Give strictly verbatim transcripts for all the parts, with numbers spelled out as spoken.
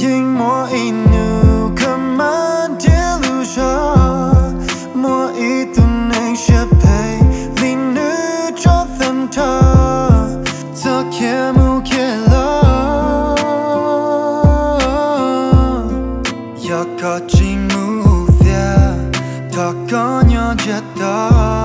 Dinh mua inu command delusion mua itu neng shepe linu cho them ta ta kemu kela ya ka chimu thia ta ka nya jeta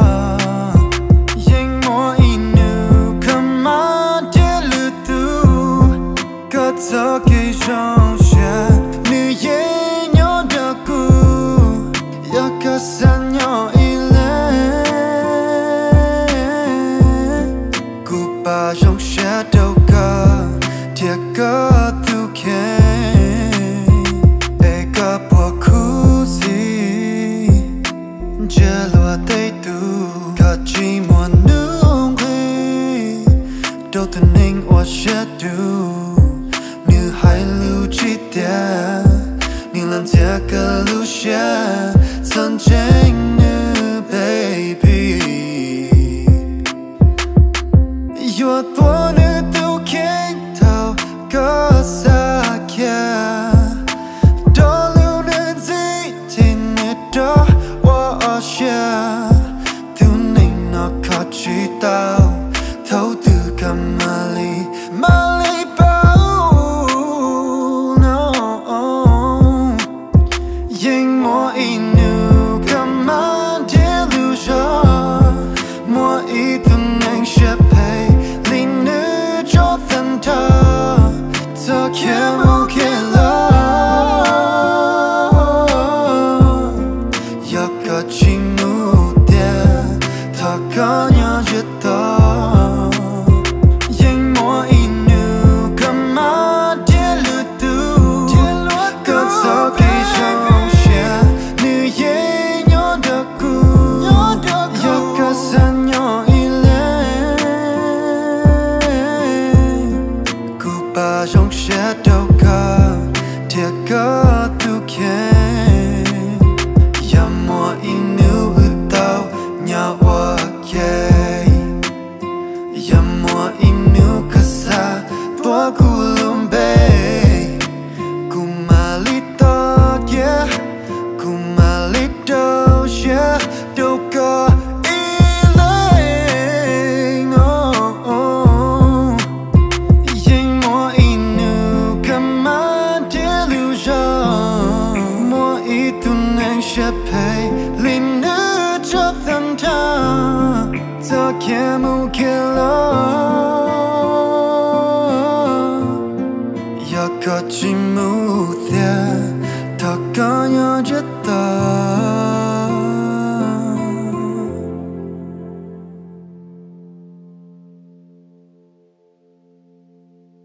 Dinh mua inu command delu ka ta ke jong Nữ ye nhỏ đã cu ya ka san nhỏ ile cu ba trong xe đâu cả thiệt cả tu khe e ka po khu si je lo tay tu ka chi mo nung quy đâu thân hình wa xe tu Nữ hai lưu chi tia Lần tia cơ lưu xe Thân tranh nữ baby Yêu tùa nữ tu kênh thao Có xa kia Đó lưu nữ dĩ Thì nữ đó Wa ở xe Tu nình nó khó chỉ tao Thấu từ cả mà lì Mà lì Got you move there, talk on your